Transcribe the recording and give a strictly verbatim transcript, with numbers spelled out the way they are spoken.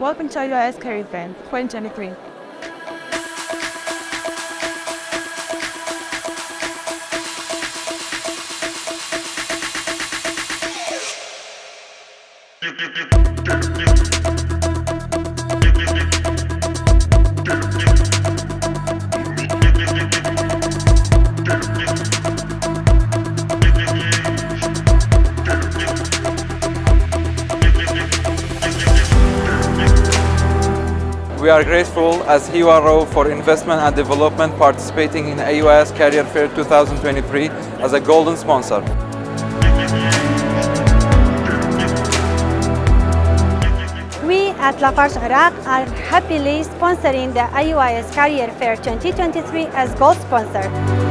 Welcome to A U I S Career Fair twenty twenty-three. We are grateful as H I W A Row for Investment and Development participating in A U I S Career Fair twenty twenty-three as a golden sponsor. We at Lafarge Iraq are happily sponsoring the A U I S Career Fair twenty twenty-three as gold sponsor.